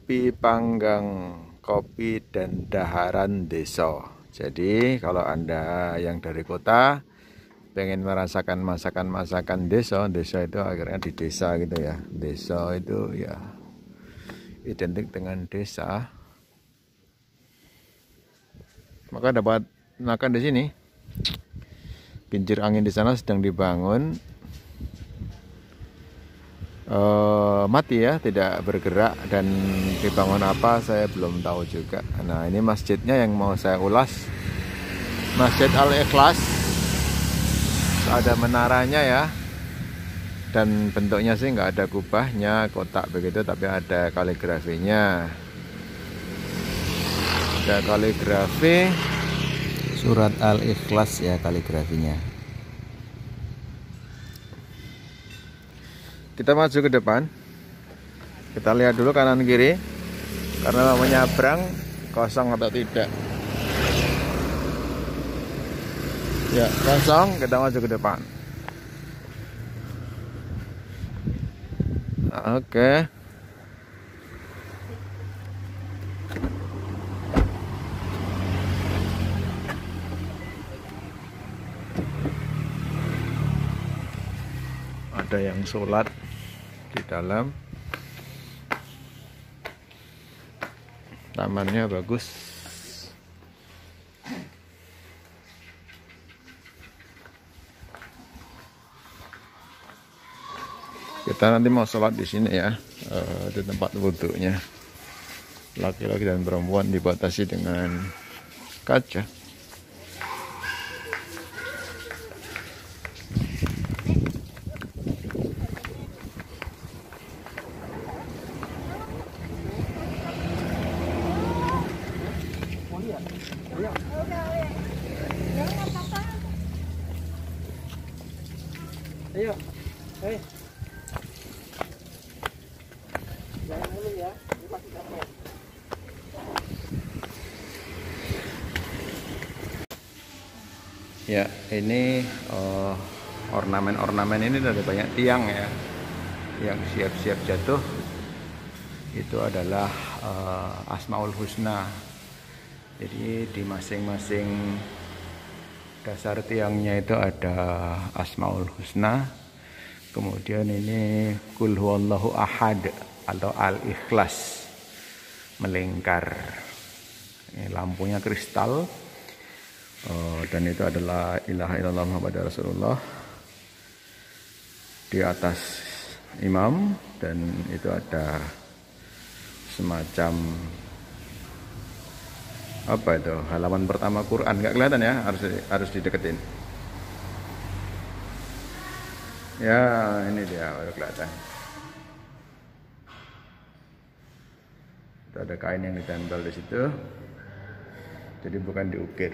Kopi Panggang, kopi dan daharan desa. Jadi kalau Anda yang dari kota pengen merasakan masakan-masakan desa itu akhirnya di desa gitu ya. Desa itu ya identik dengan desa. Maka dapat makan di sini. Kincir angin di sana sedang dibangun. Mati ya, tidak bergerak, dan dibangun apa saya belum tahu juga. Nah, ini masjidnya yang mau saya ulas, Masjid Al-Ikhlas. Ada menaranya ya, dan bentuknya sih nggak ada kubahnya, kotak begitu, tapi ada kaligrafinya. Ada kaligrafi surat Al-Ikhlas ya, kaligrafinya. Kita maju ke depan, kita lihat dulu kanan kiri, karena mau nyabrang kosong atau tidak. Ya, kosong, kita maju ke depan. Oke. Ada yang sholat di dalam. Tamannya bagus. Kita nanti mau sholat di sini ya, di tempat wudhunya. Laki-laki dan perempuan dibatasi dengan kaca. Ayo, jangan dulu ya, ini masih capek. Ya, ini ornamen-ornamen ini ada banyak tiang ya, yang siap-siap jatuh. Itu adalah Asmaul Husna. Jadi di masing-masing dasar tiangnya itu ada Asmaul Husna. Kemudian ini Qul huwallahu ahad atau Al-Ikhlas melingkar. Ini lampunya kristal. Dan itu adalah ilaha illallah Muhammadur Rasulullah di atas imam, dan itu ada semacam apa itu, halaman pertama Quran. Nggak kelihatan ya, harus dideketin ya. Ini dia, baru kelihatan. Itu ada kain yang ditempel di situ, jadi bukan diukir.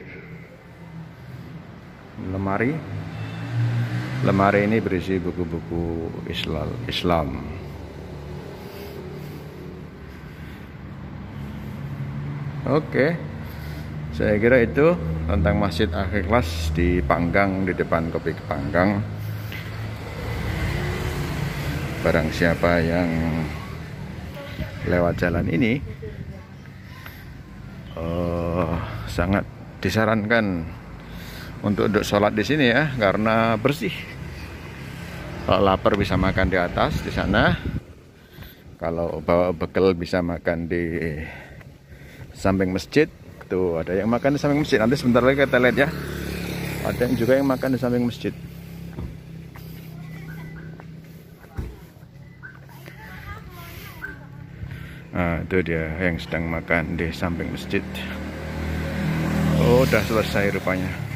Lemari ini berisi buku-buku Islam. Oke, saya kira itu tentang Masjid Al-Ikhlas di Panggang, di depan Kopi Panggang. Barang siapa yang lewat jalan ini, sangat disarankan untuk sholat di sini ya, karena bersih. Kalau lapar bisa makan di atas di sana. Kalau bawa bekal bisa makan di samping masjid. Tuh, ada yang makan di samping masjid. Nanti sebentar lagi kita lihat ya. Ada yang juga yang makan di samping masjid. Nah, itu dia yang sedang makan di samping masjid. Oh, udah selesai rupanya.